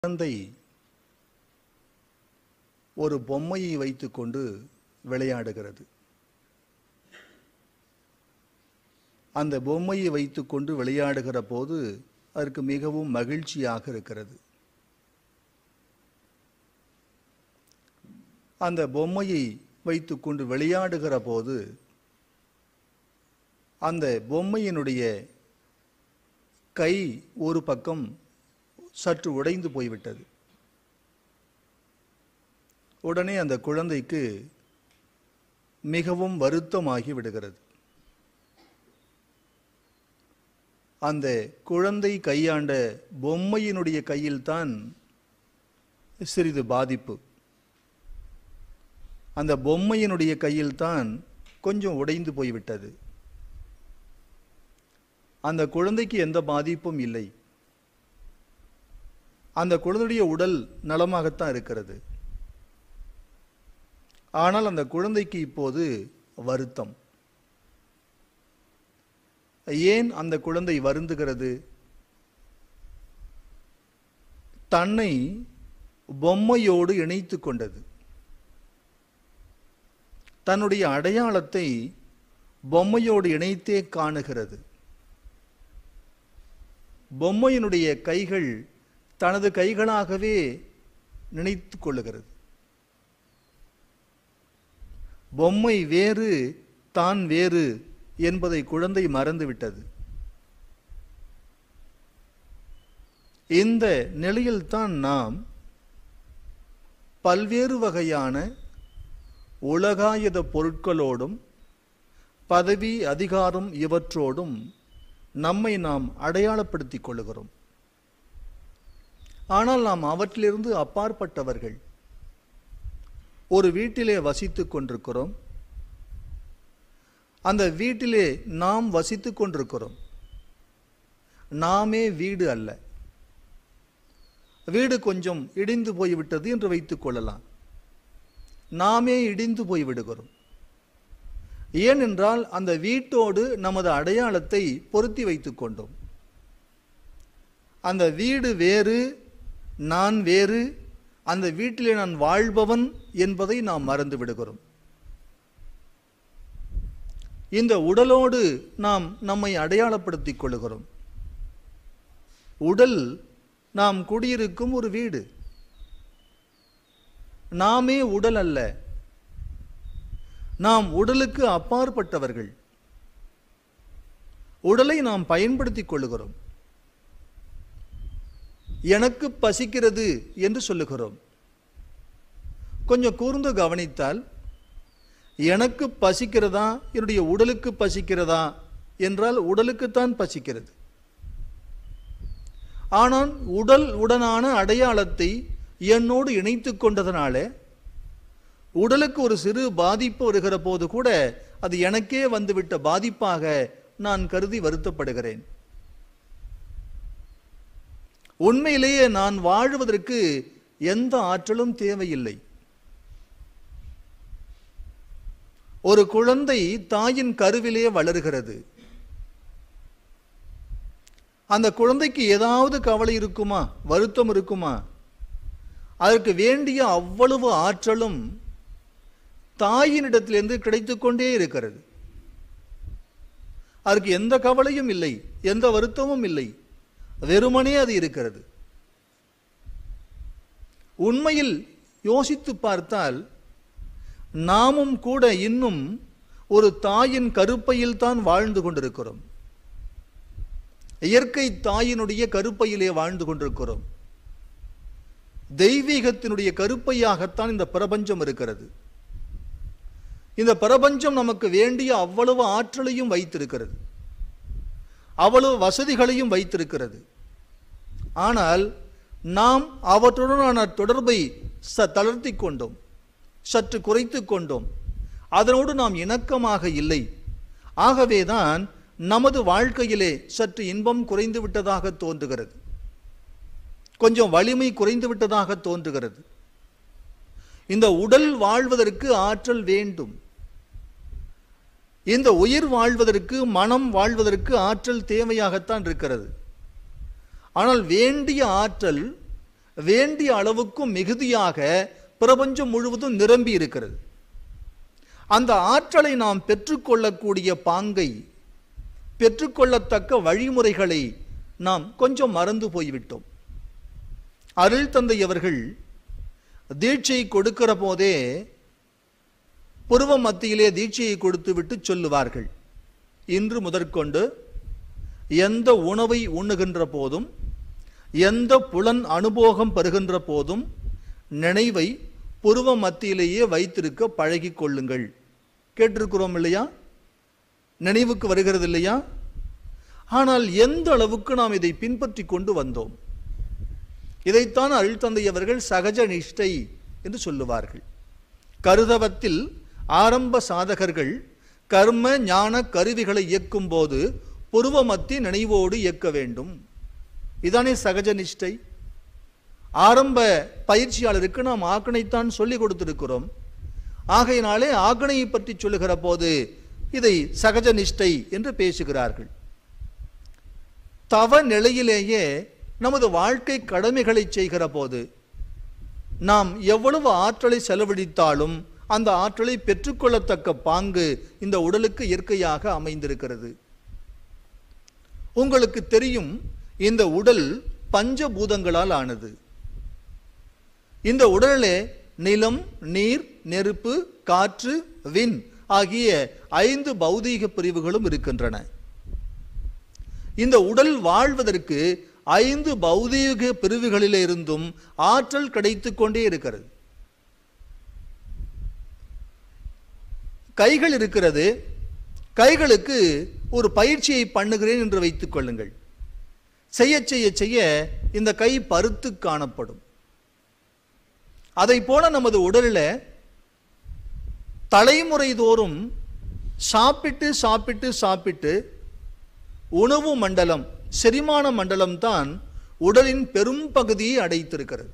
குழந்தை ஒரு பொம்மையை வைத்துக்கொண்டு விளையாடுகிறது. அந்த பொம்மையை வைத்துக்கொண்டு விளையாடுகிற போது அதற்கு மிகவும் மகிழ்ச்சியாக இருக்கிறது. அந்த பொம்மையை வைத்துக்கொண்டு விளையாடுகிற போது அந்த பொம்மையினுடைய கை ஒரு பக்கம் சற்று உடைந்து போய்விட்டது. உடனே அந்த குழந்தைக்கு மிகவும் வருத்தமாகி விடுகிறது. அந்த குழந்தை கையாண்ட பொம்மையினுடைய கையில்தான் சிறிது பாதிப்பு. அந்த பொம்மையினுடைய கையில்தான் கொஞ்சம் உடைந்து போய்விட்டது. அந்த குழந்தைக்கு எந்த பாதிப்பும் இல்லை. அந்த குழந்தையுடைய உடல் நலமாகத்தான் இருக்கிறது. ஆனால் அந்த குழந்தைக்கு இப்போது வருத்தம். ஏன் அந்த குழந்தை வருந்துகிறது? தன்னை பொம்மையோடு இணைத்து கொண்டது. தன்னுடைய அடையாளத்தை பொம்மையோடு இணைத்தே காணுகிறது. பொம்மையினுடைய கைகள் தனது கைகளாகவே நினைத்து கொள்ளுகிறது. பொம்மை வேறு, தான் வேறு என்பதை குழந்தை மறந்துவிட்டது. இந்த நிலையில்தான் நாம் பல்வேறு வகையான உலகாயத பொருட்களோடும் பதவி அதிகாரம் இவற்றோடும் நம்மை நாம் அடையாளப்படுத்திக் கொள்ளுகிறோம். ஆனால் நாம் அவற்றிலிருந்து அப்பாற்பட்டவர்கள். ஒரு வீட்டிலே வசித்துக் கொண்டிருக்கிறோம். அந்த வீட்டிலே நாம் வசித்துக் கொண்டிருக்கிறோம். நாமே வீடு அல்ல. வீடு கொஞ்சம் இடிந்து போய்விட்டது என்று வைத்துக் கொள்ளலாம். நாமே இடிந்து போய்விடுகிறோம். ஏனென்றால் அந்த வீட்டோடு நமது அடையாளத்தை பொருத்தி வைத்துக் கொண்டோம். அந்த வீடு வேறு, நான் வேறு, அந்த வீட்டிலே நான் வாழ்பவன் என்பதை நாம் மறந்து விடுகிறோம். இந்த உடலோடு நாம் நம்மை அடையாளப்படுத்திக் கொள்கிறோம். உடல் நாம் குடியிருக்கும் ஒரு வீடு. நாமே உடல் அல்ல. நாம் உடலுக்கு அப்பாற்பட்டவர்கள். உடலை நாம் பயன்படுத்திக் கொள்ளுகிறோம். எனக்கு பசிக்கிறது என்று சொல்லுகிறோம். கொஞ்சம் கூர்ந்து கவனித்தால் எனக்கு பசிக்கிறதா, என்னுடைய உடலுக்கு பசிக்கிறதா என்றால் உடலுக்குத்தான் பசிக்கிறது. ஆனால் உடல் உடனான அடையாளத்தை என்னோடு இணைத்து கொண்டதனால உடலுக்கு ஒரு சிறு பாதிப்பு வருகிற போது கூட அது எனக்கே வந்துவிட்ட பாதிப்பாக நான் கருதி வருத்தப்படுகிறேன். உண்மையிலேயே நான் வாழ்வதற்கு எந்த ஆற்றலும் தேவையில்லை. ஒரு குழந்தை தாயின் கருவிலே வளர்கிறது. அந்த குழந்தைக்கு ஏதாவது கவலை இருக்குமா, வருத்தம் இருக்குமா? அதற்கு வேண்டிய அவ்வளவு ஆற்றலும் தாயினிடத்திலிருந்து கிடைத்துக் கொண்டே இருக்கிறது. அதற்கு எந்த கவலையும் இல்லை, எந்த வருத்தமும் இல்லை. வெறுமனே அது இருக்கிறது. உண்மையில் யோசித்து பார்த்தால் நாமும் கூட இன்னும் ஒரு தாயின் கருப்பையில் தான் வாழ்ந்து கொண்டிருக்கிறோம். இயற்கை தாயினுடைய கருப்பையிலே வாழ்ந்து கொண்டிருக்கிறோம். தெய்வீகத்தினுடைய கருப்பையாகத்தான் இந்த பிரபஞ்சம் இருக்கிறது. இந்த பிரபஞ்சம் நமக்கு வேண்டிய அவ்வளவு ஆற்றலையும் வைத்திருக்கிறது, அவ்வளவு வசதிகளையும் வைத்திருக்கிறது. ஆனால் நாம் அவற்றுடனான தொடர்பை தளர்த்தி கொண்டோம், சற்று குறைத்து கொண்டோம். அதனோடு நாம் இணக்கமாக இல்லை. ஆகவேதான் நமது வாழ்க்கையிலே சற்று இன்பம் குறைந்து விட்டதாக தோன்றுகிறது, கொஞ்சம் வலிமை குறைந்து விட்டதாக தோன்றுகிறது. இந்த உடல் வாழ்வதற்கு ஆற்றல் வேண்டும். இந்த உயிர் வாழ்வதற்கு, மனம் வாழ்வதற்கு ஆற்றல் தேவையாகத்தான் இருக்கிறது. ஆனால் வேண்டிய ஆற்றல் வேண்டிய அளவுக்கும் மிகுதியாக பிரபஞ்சம் முழுவதும் நிரம்பி இருக்கிறது. அந்த ஆற்றலை நாம் பெற்றுக்கொள்ளக்கூடிய பாங்கை, பெற்றுக்கொள்ளத்தக்க வழிமுறைகளை நாம் கொஞ்சம் மறந்து போய்விட்டோம். அருள் தந்தை அவர்கள் தீட்சை கொடுக்கிற போதே புருவ மத்தியிலே தீட்சையை கொடுத்து விட்டு சொல்லுவார்கள், இன்று முதற்கொண்டு எந்த உணவை உண்ணுகின்ற போதும், எந்த புலன் அனுபவம் பெறுகின்ற போதும் நினைவை புருவ மத்தியிலேயே வைத்திருக்க பழகி கொள்ளுங்கள். கேட்டிருக்கிறோம் இல்லையா? நினைவுக்கு வருகிறது இல்லையா? ஆனால் எந்த அளவுக்கு நாம் இதை பின்பற்றி கொண்டு வந்தோம்? இதைத்தான் அருள் தந்தை அவர்கள் சகஜ நிஷ்டை என்று சொல்லுவார்கள். கருதவத்தில் ஆரம்ப சாதகர்கள் கர்ம ஞான கருவிகளை இயக்கும் போது புருவ மத்தி நினைவோடு இயக்க வேண்டும். இதானே சகஜ நிஷ்டை. ஆரம்ப பயிற்சியாளருக்கு நாம் ஆக்கணைத்தான் சொல்லிக் கொடுத்திருக்கிறோம். ஆகையினாலே ஆக்கணையை பற்றி சொல்லுகிற போது இதை சகஜ நிஷ்டை என்று பேசுகிறார்கள். தவ நிலையிலேயே நமது வாழ்க்கை கடமைகளை செய்கிற போது நாம் எவ்வளவு ஆற்றலை செலவழித்தாலும் அந்த ஆற்றலை பெற்றுக்கொள்ளத்தக்க பாங்கு இந்த உடலுக்கு இயற்கையாக அமைந்திருக்கிறது. உங்களுக்கு தெரியும், இந்த உடல் பஞ்சபூதங்களால் ஆனது. இந்த உடலிலே நிலம், நீர், நெருப்பு, காற்று, விண் ஆகிய 5 பௌதீக பிரிவுகளும் இருக்கின்றன. இந்த உடல் வாழ்வதற்கு 5 பௌதீக பிரிவுகளிலே இருந்தும் ஆற்றல் கிடைத்துக் கொண்டே இருக்கிறது. கைகள் இருக்கிறது. கைகளுக்கு ஒரு பயிற்சியை பண்ணுகிறேன் என்று வைத்துக் கொள்ளுங்கள். செய்ய செய்ய செய்ய இந்த கை பருத்து காணப்படும். அதை போல நமது உடலில் தலைமுறை தோறும் சாப்பிட்டு சாப்பிட்டு சாப்பிட்டு உணவு மண்டலம், செரிமான மண்டலம் தான் உடலின் பெரும் பகுதியை அடைத்திருக்கிறது.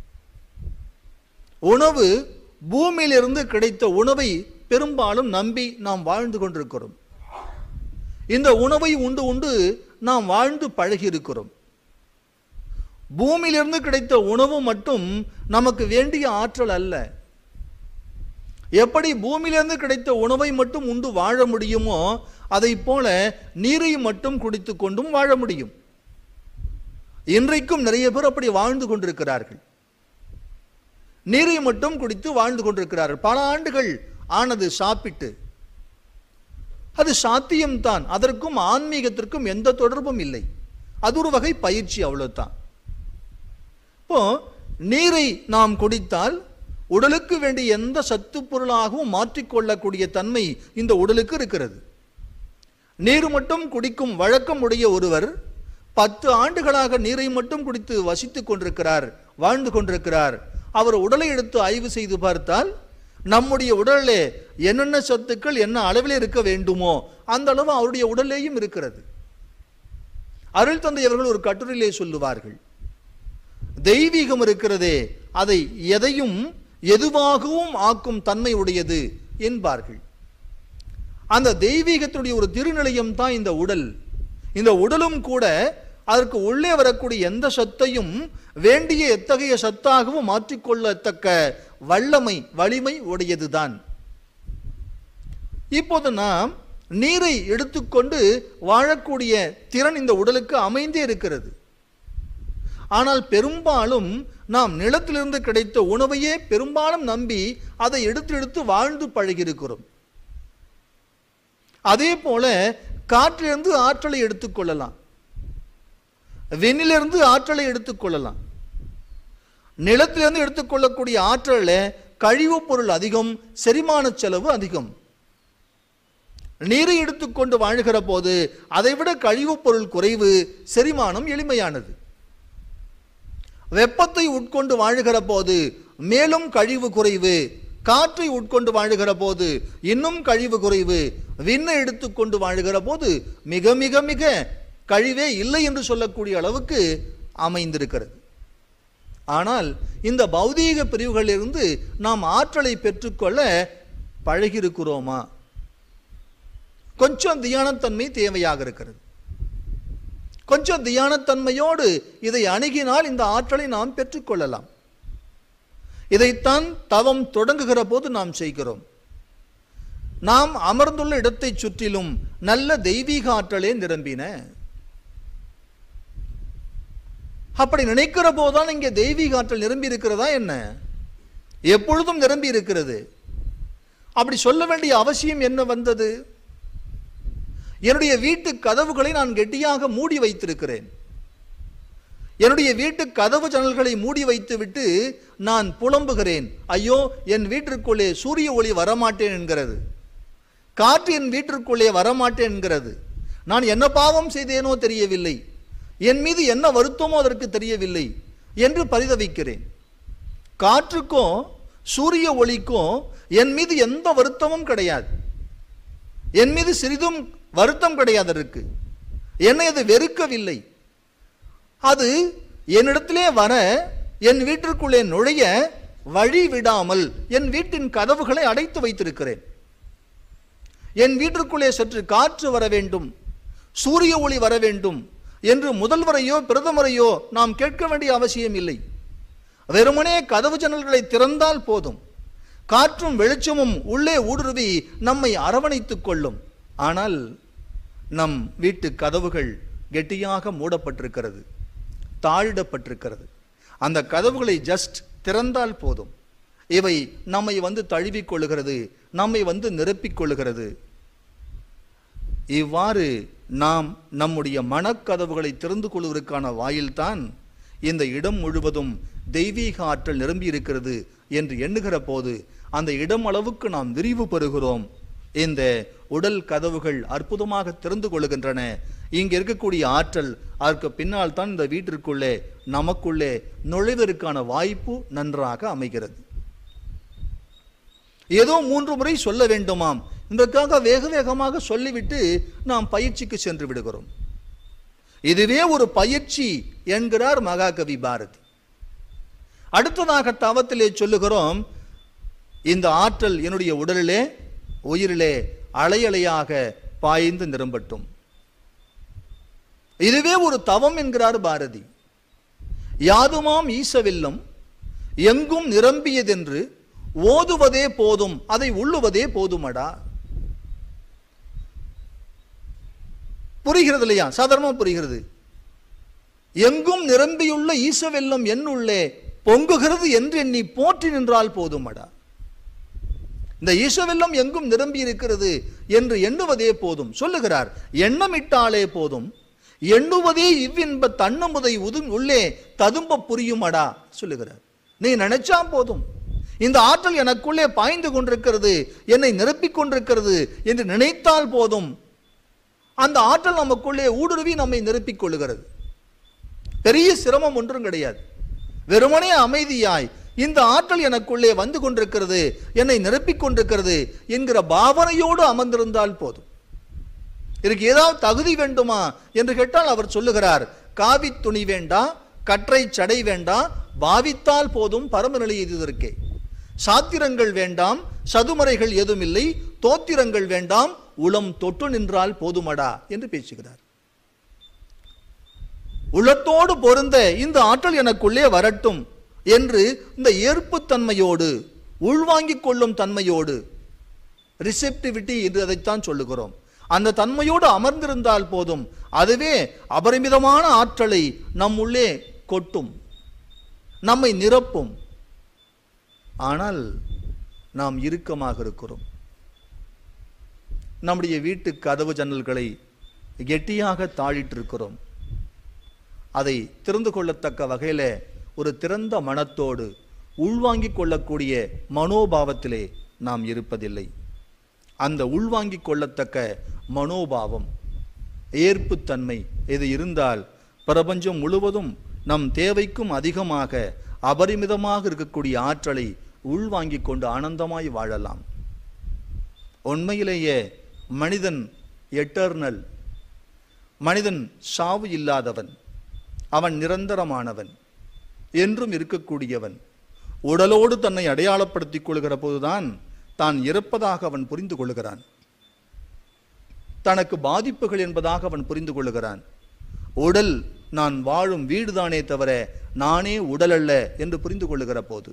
உணவு, பூமியிலிருந்து கிடைத்த உணவை பெரும்பாலும் நம்பி நாம் வாழ்ந்து கொண்டிருக்கிறோம். இந்த உணவை உண்டு உண்டு நாம் வாழ்ந்து பழகி இருக்கிறோம். பூமியிலிருந்து கிடைத்த உணவு மட்டும் நமக்கு வேண்டிய ஆற்றல் அல்ல. எப்படி பூமியிலிருந்து கிடைத்த உணவை மட்டும் உண்டு வாழ முடியுமோ அதை போல நீரை மட்டும் குடித்து கொண்டும் வாழ முடியும். இன்றைக்கும் நிறைய பேர் அப்படி வாழ்ந்து கொண்டிருக்கிறார்கள். நீரை மட்டும் குடித்து வாழ்ந்து கொண்டிருக்கிறார்கள். பல ஆண்டுகள் ஆனது சாப்பிட்டு. அது சாத்தியம்தான். அதற்கும் ஆன்மீகத்திற்கும் எந்த தொடர்பும் இல்லை. அது ஒரு வகை பயிற்சி, அவ்வளவுதான். இப்போ நீரை நாம் குடித்தால் உடலுக்கு வேண்டிய எந்த சத்து பொருளாகவும் மாற்றிக்கொள்ளக்கூடிய தன்மை இந்த உடலுக்கு இருக்கிறது. நீர் மட்டும் குடிக்கும் வழக்கம் உடைய ஒருவர் 10 ஆண்டுகளாக நீரை மட்டும் குடித்து வசித்துக் கொண்டிருக்கிறார், வாழ்ந்து கொண்டிருக்கிறார். அவர் உடலை எடுத்து ஆய்வு செய்து பார்த்தால் நம்முடைய உடலிலே என்னென்ன சத்துக்கள் என்ன அளவில் இருக்க வேண்டுமோ அந்த அளவு அவருடைய உடலேயும் இருக்கிறது. அருள் தந்தை அவர்கள் ஒரு கட்டுரையிலே சொல்லுவார்கள், தெய்வீகம் இருக்கிறதே அதை எதையும் எதுவாகவும் ஆக்கும் தன்மை உடையது என்பார்கள். அந்த தெய்வீகத்துடைய ஒரு திருநிலையம் தான் இந்த உடல். இந்த உடலும் கூட அதற்கு உள்ளே வரக்கூடிய எந்த சத்தையும் வேண்டிய எத்தகைய சத்தாகவும் மாற்றிக்கொள்ளத்தக்க வல்லமை, வலிமை உடையதுதான். இப்போது நாம் நீரை எடுத்துக்கொண்டு வாழக்கூடிய திறன் இந்த உடலுக்கு அமைந்தே இருக்கிறது. ஆனால் பெரும்பாலும் நாம் நிலத்திலிருந்து கிடைத்த உணவையே பெரும்பாலும் நம்பி அதை எடுத்து எடுத்து வாழ்ந்து பழகியிருக்கிறோம். அதே போல காற்றிலிருந்து ஆற்றலை எடுத்துக்கொள்ளலாம், விண்ணிலிருந்து ஆற்றலை எடுத்துக்கொள்ளலாம். நிலத்திலிருந்து எடுத்துக்கொள்ளக்கூடிய ஆற்றலில் கழிவுப் பொருள் அதிகம், செரிமான செலவு அதிகம். நீரை எடுத்துக்கொண்டு வாழ்கிற போது அதைவிட கழிவுப் பொருள் குறைவு, செரிமானம் எளிமையானது. வெப்பத்தை உட்கொண்டு வாழ்கிற போது மேலும் கழிவு குறைவு, காற்றை உட்கொண்டு வாழ்கிற போது இன்னும் கழிவு குறைவு, விண்ணை எடுத்துக்கொண்டு வாழ்கிற போது மிக மிக மிக கழிவே இல்லை என்று சொல்லக்கூடிய அளவுக்கு அமைந்திருக்கிறது. ஆனால் இந்த பௌதீக பிரிவுகளிலிருந்து நாம் ஆற்றலை பெற்றுக்கொள்ள பழகியிருக்கிறோமா? கொஞ்சம் தியானத்தன்மை தேவையாக இருக்கிறது. கொஞ்சம் தியானத்தன்மையோடு இதை அணுகினால் இந்த ஆற்றலை நாம் பெற்றுக்கொள்ளலாம். இதைத்தான் தவம் தொடங்குகிற போது நாம் செய்கிறோம். நாம் அமர்ந்துள்ள இடத்தை சுற்றிலும் நல்ல தெய்வீக ஆற்றலே நிரம்பின. அப்படி நினைக்கிற போதுதான் இங்கே தெய்வீக ஆற்றல் நிரம்பி இருக்கிறதா என்ன? எப்பொழுதும் நிரம்பி இருக்கிறது. அப்படி சொல்ல வேண்டிய அவசியம் என்ன வந்தது? என்னுடைய வீட்டு கதவுகளை நான் கெட்டியாக மூடி வைத்திருக்கிறேன். என்னுடைய வீட்டு கதவு ஜன்னல்களை மூடி வைத்துவிட்டு நான் புலம்புகிறேன், ஐயோ என் வீட்டிற்குள்ளே சூரிய ஒளி வரமாட்டேன் என்கிறது, காற்று என் வீட்டிற்குள்ளே வரமாட்டேன் என்கிறது, நான் என்ன பாவம் செய்தேனோ தெரியவில்லை, என் மீது என்ன வருத்தமோ அதற்கு தெரியவில்லை என்று பரிதவிக்கிறேன். காற்றுக்கும் சூரிய ஒளிக்கும் என் மீது எந்த வருத்தமும் கிடையாது. என் மீது சிறிதும் வருத்தம் கிடையாது. அதற்கு என்னை அது வெறுக்கவில்லை. அது என்னிடத்திலே வர, என் வீட்டிற்குள்ளே நுழைய வழி விடாமல் என் வீட்டின் கதவுகளை அடைத்து வைத்திருக்கிறேன். என் வீட்டிற்குள்ளே சற்று காற்று வர வேண்டும், சூரிய ஒளி வர வேண்டும் என்று முதல்வரையோ பிரதமரையோ நாம் கேட்க வேண்டிய அவசியம் இல்லை. வெறுமனே கதவு ஜன்னல்களை திறந்தால் போதும், காற்றும் வெளிச்சமும் உள்ளே ஊடுருவி நம்மை அரவணைத்துக் கொள்ளும். ஆனால் நம் வீட்டு கதவுகள் கெட்டியாக மூடப்பட்டிருக்கிறது, தாழிடப்பட்டிருக்கிறது. அந்த கதவுகளை ஜஸ்ட் திறந்தால் போதும், இவை நம்மை வந்து தழுவிக் கொள்ளுகிறது, நம்மை வந்து நிரப்பிக் கொள்ளுகிறது. இவ்வாறு நாம் நம்முடைய மனக்கதவுகளை திறந்து கொள்வதற்கான வாயில்தான் இந்த இடம் முழுவதும் தெய்வீக ஆற்றல் நிரம்பி இருக்கிறது என்று எண்ணுகிற போது அந்த இடம் அளவுக்கு நாம் விரிவு பெறுகிறோம். இந்த உடல் கதவுகள் அற்புதமாக திறந்து கொள்கின்றன. இங்கே இருக்கக்கூடிய ஆற்றல் அதற்கு பின்னால் தான் இந்த வீட்டிற்குள்ளே நமக்குள்ளே நுழைவதற்கான வாய்ப்பு நன்றாக அமைகிறது. ஏதோ 3 முறை சொல்ல வேண்டுமாம், இதற்காக வேக வேகமாக சொல்லிவிட்டு நாம் பயிற்சிக்கு சென்று விடுகிறோம். இதுவே ஒரு பயிற்சி என்கிறார் மகாகவி பாரதி. அடுத்ததாக தவத்திலே சொல்லுகிறோம், இந்த ஆற்றல் என்னுடைய உடலிலே உயிரிலே அலையலையாக பாய்ந்து நிரம்பட்டும். இதுவே ஒரு தவம் என்கிறார் பாரதி. யாதுமாம் ஈசவில்லம் எங்கும் நிரம்பியதென்று ஓதுவதே போதும், அதை உள்ளுவதே போதுமடா. புரிகிறது இல்லையா? சாதாரணமா புரிகிறது. எங்கும் நிரம்பியுள்ள ஈசவெல்லம் என்னுள்ளே பொங்குகிறது என்று எண்ணி போற்றி நின்றால் போதுமடா. இந்த ஈசவெல்லம் எங்கும் நிரம்பி இருக்கிறது என்று எண்ணுவதே போதும் சொல்லுகிறார். எண்ணமிட்டாலே போதும், எண்ணுவதே இவ்வின்ப தன்னுமுதை உள்ளே ததும்ப புரியுமடா சொல்லுகிறார். நீ நினைச்சா போதும், இந்த ஆற்றல் எனக்குள்ளே பாய்ந்து கொண்டிருக்கிறது, என்னை நிரப்பிக் கொண்டிருக்கிறது என்று நினைத்தால் போதும், அந்த ஆற்றல் நமக்குள்ளே ஊடுருவி நம்மை நிரப்பிக் கொள்ளுகிறது. பெரிய சிரமம் ஒன்றும் கிடையாது. வெறுமனே அமைதியாய் இந்த ஆற்றல் எனக்குள்ளே வந்து கொண்டிருக்கிறது, என்னை நிரப்பிக் கொண்டிருக்கிறது என்கிற பாவனையோடு அமர்ந்திருந்தால் போதும். இதற்கு ஏதாவது தகுதி வேண்டுமா என்று கேட்டால் அவர் சொல்லுகிறார், காவி துணி வேண்டா, கற்றை சடை வேண்டா, பாவித்தால் போதும் பரமநிலை எய்துவதற்கே. சாத்திரங்கள் வேண்டாம், சதுமறைகள் ஏதும் இல்லை, தோத்திரங்கள் வேண்டாம், உளம் தொட்டு நின்றால் போதுமடா என்று பேசுகிறார். உளத்தோடு பொருந்த இந்த ஆற்றல் எனக்குள்ளே வரட்டும் என்று இந்த ஏற்புத்தன்மையோடு, உள்வாங்கிக் கொள்ளும் தன்மையோடு, ரிசெப்டிவிட்டி என்று அதைத்தான் சொல்லுகிறோம், அந்த தன்மையோடு அமர்ந்திருந்தால் போதும், அதுவே அபரிமிதமான ஆற்றலை நம்முள்ளே கொட்டும், நம்மை நிரப்பும். ஆனால் நாம் இறுக்கமாக இருக்கிறோம். நம்முடைய வீட்டு கதவு ஜன்னல்களை கெட்டியாக தாழிட்டிருக்கிறோம். அதை திறந்து கொள்ளத்தக்க வகையில் ஒரு திறந்த மனத்தோடு உள்வாங்கிக் கொள்ளக்கூடிய மனோபாவத்திலே நாம் இருப்பதில்லை. அந்த உள்வாங்கிக் கொள்ளத்தக்க மனோபாவம், ஏற்புத்தன்மை இது இருந்தால் பிரபஞ்சம் முழுவதும் நம் தேவைக்கும் அதிகமாக அபரிமிதமாக இருக்கக்கூடிய ஆற்றலை உள்வாங்கிக் கொண்டு ஆனந்தமாய் வாழலாம். உண்மையிலேயே மனிதன் எட்டர்னல், மனிதன் சாவு இல்லாதவன், அவன் நிரந்தரமானவன், என்றும் இருக்கக்கூடியவன். உடலோடு தன்னை அடையாளப்படுத்திக் கொள்கிற போதுதான் தான் இறப்பதாக அவன் புரிந்து கொள்கிறான். தனக்கு பாதிப்புகள் என்பதாக அவன் புரிந்து கொள்கிறான். உடல் நான் வாழும் வீடுதானே தவிர நானே உடல் அல்ல என்று புரிந்து கொள்ளுகிற போது,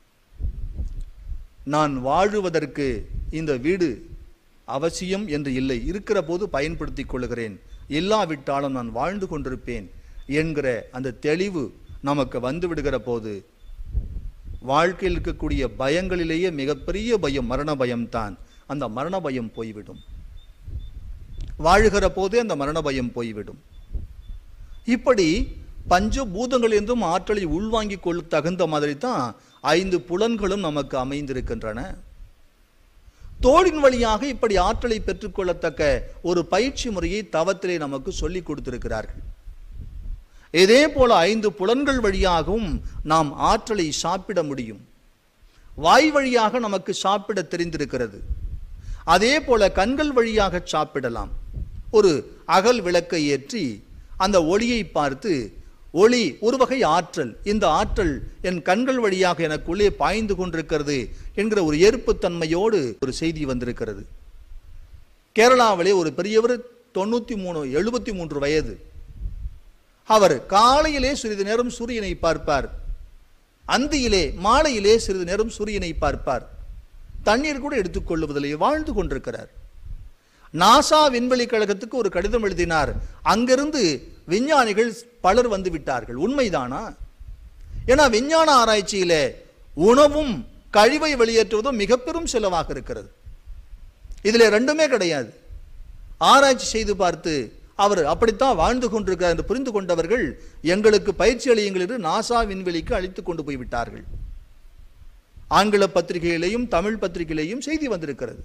நான் வாழுவதற்கு இந்த வீடு அவசியம் என்று இல்லை, இருக்கிற போது பயன்படுத்திக் கொள்ளுகிறேன், இல்லாவிட்டாலும் நான் வாழ்ந்து கொண்டிருப்பேன் என்கிற அந்த தெளிவு நமக்கு வந்து விடுகிற போது, வாழ்க்கையில் இருக்கக்கூடிய பயங்களிலேயே மிகப்பெரிய பயம் மரண பயம்தான். அந்த மரண பயம் போய்விடும். வாழுகிற போதே அந்த மரண பயம் போய்விடும். இப்படி பஞ்சபூதங்கள் என்றும் ஆற்றலை உள்வாங்கிக் கொள்ள தகுந்த மாதிரி தான் 5 புலன்களும் நமக்கு அமைந்திருக்கின்றன. தோளின் வழியாக இப்படி ஆற்றலை பெற்றுக்கொள்ளத்தக்க ஒரு பயிற்சி முறையை தவத்திலே நமக்கு சொல்லிக் கொடுத்திருக்கிறார்கள். இதே போல 5 புலன்கள் வழியாகவும் நாம் ஆற்றலை சாப்பிட முடியும். வாய் வழியாக நமக்கு சாப்பிட தெரிந்திருக்கிறது. அதே போல கண்கள் வழியாக சாப்பிடலாம். ஒரு அகல் விளக்கை ஏற்றி அந்த ஒளியை பார்த்து, ஒளி ஒரு வகை ஆற்றல், இந்த ஆற்றல் என் கண்கள் வழியாக எனக்குள்ளே பாய்ந்து கொண்டிருக்கிறது என்கிற ஒரு ஏற்புத்தன்மையோடு ஒரு செய்தி வந்திருக்கிறது. கேரளாவிலே ஒரு பெரியவர் 73 வயது. அவர் காலையிலே சிறிது நேரம் சூரியனை பார்ப்பார், அந்தியிலே மாலையிலே சிறிது நேரம் சூரியனை பார்ப்பார், தண்ணீர் கூட எடுத்துக்கொள்வதில்லை, வாழ்ந்து கொண்டிருக்கிறார். நாசா விண்வெளி கழகத்துக்கு ஒரு கடிதம் எழுதினார். அங்கிருந்து விஞ்ஞானிகள் பலர் வந்து விட்டார்கள். உண்மைதானா? ஏன்னா விஞ்ஞான ஆராய்ச்சியிலே உணவும் கழிவை வெளியேற்றுவதும் மிக பெரும் செலவாக இருக்கிறது. இதில் ரெண்டுமே கிடையாது. ஆராய்ச்சி செய்து பார்த்து அவர் அப்படித்தான் வாழ்ந்து கொண்டிருக்கிறார் என்று புரிந்து கொண்டவர்கள் எங்களுக்கு பயிற்சி அளியுங்கள் என்று நாசா விண்வெளிக்கு அழைத்து கொண்டு போய்விட்டார்கள். ஆங்கில பத்திரிகையிலேயும் தமிழ் பத்திரிகையிலேயும் செய்தி வந்திருக்கிறது.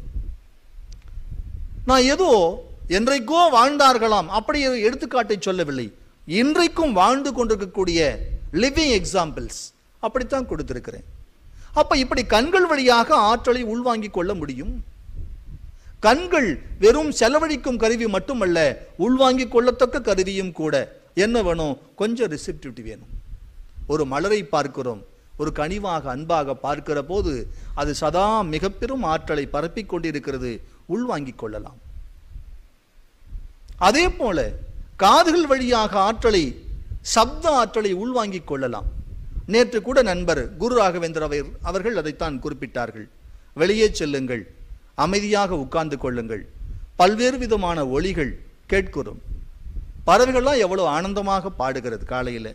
நான் ஏதோ என்றைக்கோ வாழ்ந்தார்களாம் அப்படி எடுத்துக்காட்டை சொல்லவில்லை, இன்றைக்கும் வாழ்ந்து கொண்டிருக்கக்கூடிய லிவிங் எக்ஸாம்பிள்ஸ் அப்படித்தான் கொடுத்திருக்கிறேன். அப்ப இப்படி கண்கள் வழியாக ஆற்றலை உள்வாங்கிக் கொள்ள முடியும். கண்கள் வெறும் செலவழிக்கும் கருவி மட்டுமல்ல, உள்வாங்கிக் கொள்ளத்தக்க கருவியும் கூட. என்ன வேணும்? கொஞ்சம் ரிசெப்டிவிட்டி வேணும். ஒரு மலரை பார்க்கிறோம், ஒரு கனிவாக அன்பாக பார்க்கிற போது அது சதா மிக பெரும் ஆற்றலை பரப்பிக் கொண்டிருக்கிறது, உள்வாங்கிக் கொள்ளலாம். அதே போல காதுகள் வழியாக ஆற்றலை, சப்த ஆற்றலை உள்வாங்கிக் கொள்ளலாம். நேற்று கூட நண்பர் குரு ராகவேந்திர அவர்கள் அதைத்தான் குறிப்பிட்டார்கள். வெளியே செல்லுங்கள், அமைதியாக உட்கார்ந்து கொள்ளுங்கள், பல்வேறு விதமான ஒலிகள் கேட்கிறோம். பறவைகள்லாம் எவ்வளவு ஆனந்தமாக பாடுகிறது காலையில்.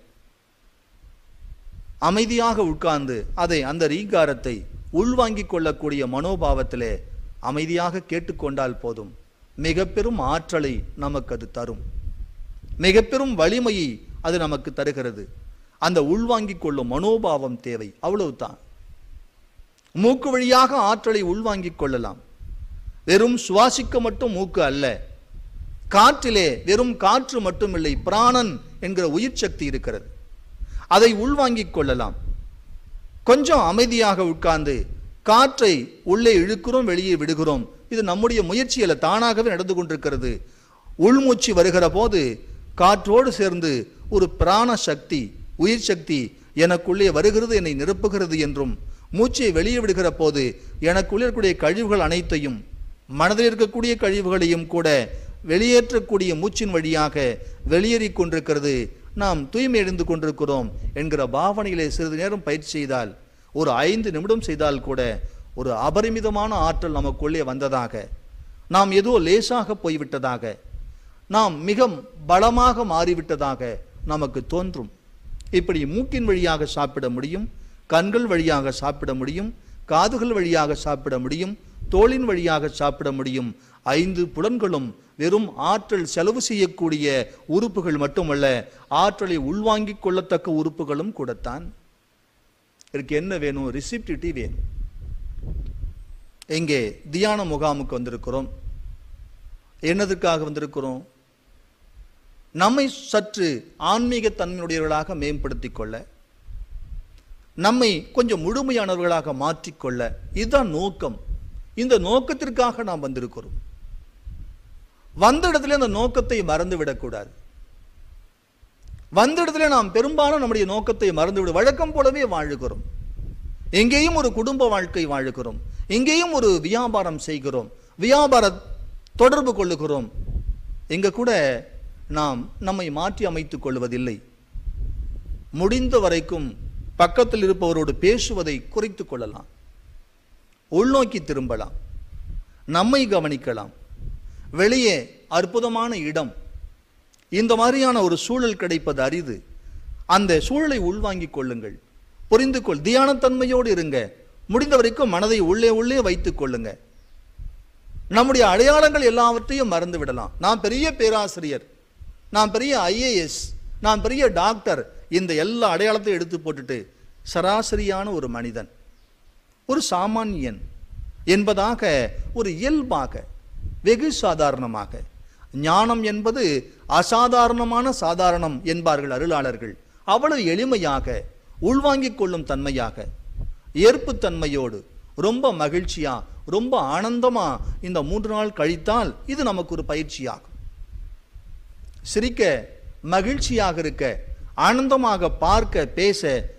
அமைதியாக உட்கார்ந்து அதை அந்த ரீங்காரத்தை உள்வாங்கிக் கொள்ளக்கூடிய மனோபாவத்திலே அமைதியாக கேட்டுக்கொண்டால் போதும். மிக பெரும் ஆற்றலை நமக்கு அது தரும், மிக பெரும் வலிமையை அது நமக்கு தருகிறது. அந்த உள்வாங்கிக் கொள்ளும் மனோபாவம் தேவை, அவ்வளவுதான். மூக்கு வழியாக ஆற்றலை உள்வாங்கிக் கொள்ளலாம். வெறும் சுவாசிக்க மட்டும் மூக்கு அல்ல, காற்றிலே வெறும் காற்று மட்டும் இல்லை, பிராணன் என்கிற உயிர் சக்தி இருக்கிறது, அதை உள்வாங்கிக் கொள்ளலாம். கொஞ்சம் அமைதியாக உட்கார்ந்து காற்றை உள்ளே இழுக்கிறோம், வெளியே விடுகிறோம். இது நம்முடைய முயற்சியில் தானாகவே நடந்து கொண்டிருக்கிறது. உள்மூச்சு வருகிற போது காற்றோடு சேர்ந்து ஒரு பிராண சக்தி, உயிர் சக்தி எனக்குள்ளே வருகிறது, என்னை நிரப்புகிறது என்றும், மூச்சை வெளியே விடுகிற போது எனக்குள்ளே இருக்கக்கூடிய கழிவுகள் அனைத்தையும், மனதில் இருக்கக்கூடிய கழிவுகளையும் கூட வெளியேற்றக்கூடிய மூச்சின் வழியாக வெளியேறி கொண்டிருக்கிறது, நாம் தூய்மை அடைந்து கொண்டிருக்கிறோம் என்கிற பாவனையிலே சிறிது நேரம் பயிற்சி செய்தால், ஒரு 5 நிமிடம் செய்தால் கூட ஒரு அபரிமிதமான ஆற்றல் நமக்குள்ளே வந்ததாக, நாம் ஏதோ லேசாக போய்விட்டதாக, நாம் மிக பலமாக மாறிவிட்டதாக நமக்கு தோன்றும். இப்படி மூக்கின் வழியாக சாப்பிட முடியும், கண்கள் வழியாக சாப்பிட முடியும், காதுகள் வழியாக சாப்பிட முடியும், தோளின் வழியாக சாப்பிட முடியும். 5 புலன்களும் வெறும் ஆற்றல் செலவு செய்யக்கூடிய உறுப்புகள் மட்டுமல்ல, ஆற்றலை உள்வாங்கிக் கொள்ளத்தக்க உறுப்புகளும் கூடத்தான். இதற்கு என்ன வேணும்? ரிசிப்டிவிட்டி வேணும். இங்கே தியான முகாமுக்கு வந்திருக்கிறோம். என்னதுக்காக வந்திருக்கிறோம்? நம்மை சற்று ஆன்மீக தன்மையுடையவர்களாக மேம்படுத்திக் கொள்ள, நம்மை கொஞ்சம் முழுமையானவர்களாக மாற்றிக்கொள்ள, இதுதான் நோக்கம். இந்த நோக்கத்திற்காக நாம் வந்திருக்கிறோம். வந்த இடத்துல அந்த நோக்கத்தை மறந்து விடக்கூடாது. வந்த இடத்துல நாம் பெரும்பாலும் நம்முடைய நோக்கத்தை மறந்துவிட வழக்கம் போலவே வாழுகிறோம். எங்கேயும் ஒரு குடும்ப வாழ்க்கை வாழுகிறோம், எங்கேயும் ஒரு வியாபாரம் செய்கிறோம், வியாபார தொடர்பு கொள்ளுகிறோம். எங்க கூட நாம் நம்மை மாற்றி அமைத்துக் கொள்வதில்லை. முடிந்த வரைக்கும் பக்கத்தில் இருப்பவரோடு பேசுவதை குறைத்து கொள்ளலாம். உள்நோக்கி திரும்பலாம். நம்மை கவனிக்கலாம். வெளியே அற்புதமான இடம், இந்த மாதிரியான ஒரு சூழல் கிடைப்பது அரிது. அந்த சூழலை உள்வாங்கிக் கொள்ளுங்கள். புரிந்து கொள், தியானத்தன்மையோடு இருங்க. முடிந்த வரைக்கும் மனதை உள்ளே உள்ளே வைத்துக் கொள்ளுங்க. நம்முடைய அடையாளங்கள் எல்லாவற்றையும் மறந்து விடலாம். நான் பெரிய பேராசிரியர், நான் பெரிய IAS, நான் பெரிய டாக்டர், இந்த எல்லா அடையாளத்தையும் எடுத்து போட்டுட்டு சராசரியான ஒரு மனிதன், ஒரு சாமானியன் என்பதாக, ஒரு இயல்பாக, வெகு சாதாரணமாக, ஞானம் என்பது அசாதாரணமான சாதாரணம் என்பார்கள் அருளாளர்கள். அவ்வளவு எளிமையாக, உள்வாங்கிக் கொள்ளும் தன்மையாக, ஏற்புத்தன்மையோடு, ரொம்ப மகிழ்ச்சியா, ரொம்ப ஆனந்தமா இந்த 3 நாள் கழித்தால் இது நமக்கு ஒரு பயிற்சியாகும். சிரிக்க, மகிழ்ச்சியாக இருக்க, ஆனந்தமாக பார்க்க, பேச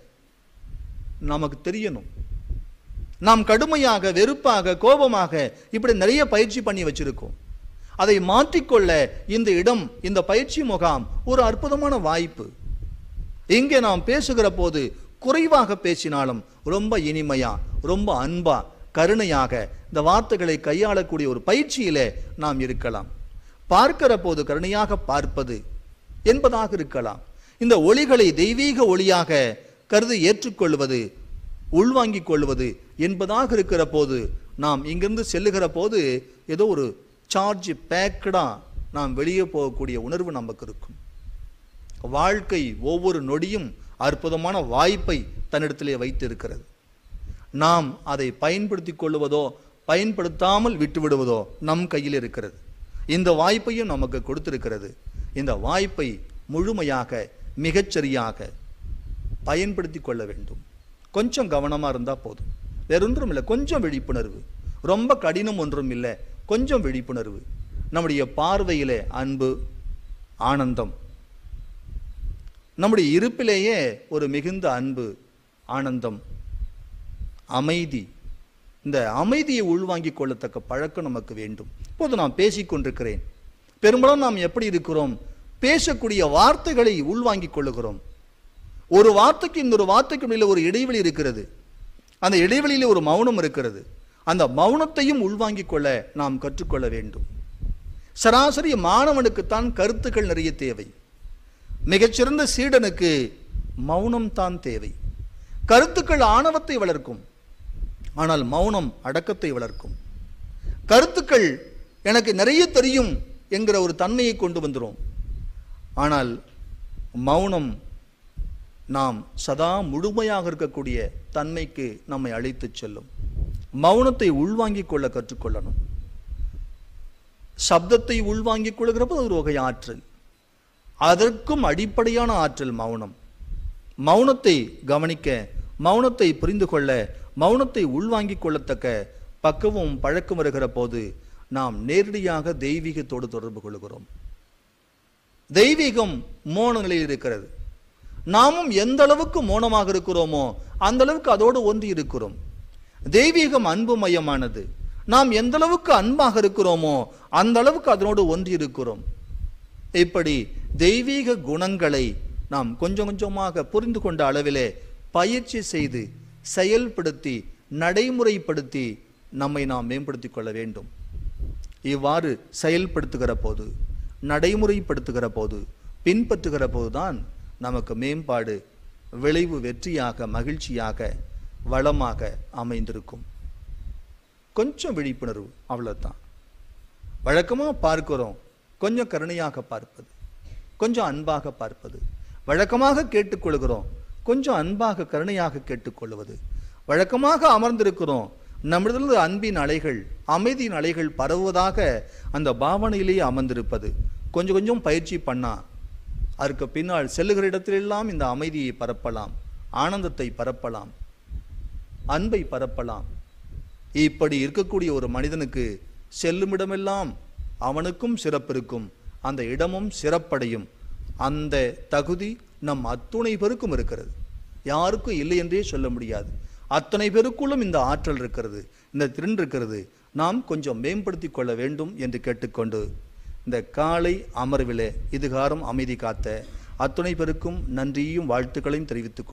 நமக்கு தெரியணும். நாம் கடுமையாக, வெறுப்பாக, கோபமாக இப்படி நிறைய பயிற்சி பண்ணி வச்சிருக்கோம். அதை மாற்றிக்கொள்ள இந்த இடம், இந்த பயிற்சி முகாம் ஒரு அற்புதமான வாய்ப்பு. இங்கே நாம் பேசுகிற போது குறைவாக பேசினாலும் ரொம்ப இனிமையா, ரொம்ப அன்பா, கருணையாக இந்த வார்த்தைகளை கையாளக்கூடிய ஒரு பயிற்சியிலே நாம் இருக்கலாம். பார்க்கிற போது கருணையாக பார்ப்பது என்பதாக இருக்கலாம். இந்த ஒளிகளை தெய்வீக ஒளியாக கருதி ஏற்றுக்கொள்வது, உள்வாங்கிக் கொள்வது என்பதாக இருக்கிற போது, நாம் இங்கிருந்து செல்லுகிற போது ஏதோ ஒரு சார்ஜ் பேக்கடா நாம் வெளியே போகக்கூடிய உணர்வு நமக்கு இருக்கும். வாழ்க்கை ஒவ்வொரு நொடியும் அற்புதமான வாய்ப்பை தன்னிடத்திலே வைத்து இருக்கிறது. நாம் அதை பயன்படுத்தி கொள்வதோ பயன்படுத்தாமல் விட்டுவிடுவதோ நம் கையில் இருக்கிறது. இந்த வாய்ப்பையும் நமக்கு கொடுத்திருக்கிறது. இந்த வாய்ப்பை முழுமையாக, மிகச்சரியாக பயன்படுத்தி கொள்ள வேண்டும். கொஞ்சம் கவனமாக இருந்தால் போதும், வேறொன்றும் இல்லை. கொஞ்சம் விழிப்புணர்வு, ரொம்ப கடினம் ஒன்றும் இல்லை. கொஞ்சம் விழிப்புணர்வு, நம்முடைய பார்வையிலே அன்பு, ஆனந்தம், நம்முடைய இருப்பிலேயே ஒரு மிகுந்த அன்பு, ஆனந்தம், அமைதி. இந்த அமைதியை உள்வாங்கிக் கொள்ளத்தக்க பழக்கம் நமக்கு வேண்டும். இப்போது நான் பேசிக்கொண்டிருக்கிறேன். பெரும்பாலும் நாம் எப்படி இருக்கிறோம்? பேசக்கூடிய வார்த்தைகளை உள்வாங்கிக் கொள்ளுகிறோம். ஒரு வார்த்தைக்கு இன்னொரு வார்த்தைக்கு இடையில ஒரு இடைவெளி இருக்கிறது. அந்த இடைவெளியில ஒரு மௌனம் இருக்கிறது. அந்த மௌனத்தையும் உள்வாங்கிக் கொள்ள நாம் கற்றுக்கொள்ள வேண்டும். சராசரி மாணவனுக்குத்தான் கருத்துக்கள் நிறைய தேவை. மிகச்சிறந்த சீடனுக்கு மௌனம் தான் தேவை. கருத்துக்கள் ஆணவத்தை வளர்க்கும், ஆனால் மௌனம் அடக்கத்தை வளர்க்கும். கருத்துக்கள் எனக்கு நிறைய தெரியும் என்கிற ஒரு தன்மையை கொண்டு வந்துடும். ஆனால் மௌனம் நாம் சதா முழுமையாக இருக்கக்கூடிய தன்மைக்கு நம்மை அழைத்து செல்லும். மௌனத்தை உள்வாங்கிக் கொள்ள கற்றுக்கொள்ளணும். சப்தத்தை உள்வாங்கிக் கொள்கிறப்போ ஒரு வகை ஆற்றல், அதற்கும் அடிப்படையான ஆற்றல் மௌனம். மௌனத்தை கவனிக்க, மௌனத்தை புரிந்து கொள்ள, மௌனத்தை உள்வாங்கிக் கொள்ளத்தக்க பக்குவம் பழக்கம் வருகிற போது நாம் நேரடியாக தெய்வீகத்தோடு தொடர்பு கொள்கிறோம். தெய்வீகம் மௌன நிலையில் இருக்கிறது. நாமும் எந்த அளவுக்கு மௌனமாக இருக்கிறோமோ அந்த அளவுக்கு அதோடு ஒன்றி இருக்கிறோம். தெய்வீகம் அன்பு மயமானது. நாம் எந்த அளவுக்கு அன்பாக இருக்கிறோமோ அந்த அளவுக்கு அதனோடு ஒன்றி இருக்கிறோம். இப்படி தெய்வீக குணங்களை நாம் கொஞ்சம் கொஞ்சமாக புரிந்து கொண்ட அளவிலே பயிற்சி செய்து, செயல்படுத்தி, நடைமுறைப்படுத்தி நம்மை நாம் மேம்படுத்திக் கொள்ள வேண்டும். இவ்வாறு செயல்படுத்துகிற போது, நடைமுறைப்படுத்துகிற போது, பின்பற்றுகிற போதுதான் நமக்கு மேம்பாடு, விளைவு வெற்றியாக, மகிழ்ச்சியாக, வளமாக அமைந்திருக்கும். கொஞ்சம் விழிப்புணர்வு, அவ்வளவுதான். வழக்கமாக பார்க்கிறோம், கொஞ்சம் கருணையாக பார்ப்பது, கொஞ்சம் அன்பாக பார்ப்பது. வழக்கமாக கேட்டுக்கொள்கிறோம், கொஞ்சம் அன்பாக கருணையாக கேட்டுக்கொள்வது. வழக்கமாக அமர்ந்திருக்கிறோம், நம்மிடத்தில் அன்பின் அலைகள், அமைதியின் அலைகள் பரவுவதாக அந்த பாவனையிலேயே அமர்ந்திருப்பது. கொஞ்சம் கொஞ்சம் பயிற்சி பண்ணா அதற்கு பின்னால் செல்லுகிற இடத்திலெல்லாம் இந்த அமைதியை பரப்பலாம், ஆனந்தத்தை பரப்பலாம், அன்பை பரப்பலாம். இப்படி இருக்கக்கூடிய ஒரு மனிதனுக்கு செல்லுமிடமெல்லாம் அவனுக்கும் சிறப்பு இருக்கும், அந்த இடமும் சிறப்படையும். அந்த தகுதி நம் அத்துணை பேருக்கும் இருக்கிறது. யாருக்கும் இல்லை என்றே சொல்ல முடியாது. அத்தனை பேருக்குள்ளும் இந்த ஆற்றல் இருக்கிறது, இந்த திறன் இருக்கிறது. நாம் கொஞ்சம் மேம்படுத்தி கொள்ள வேண்டும் என்று கேட்டுக்கொண்டு இந்த காலை அமர்விலே இதுகாரம் அமைதி காத்த அத்துணை பேருக்கும் நன்றியும் வாழ்த்துக்களையும் தெரிவித்துக்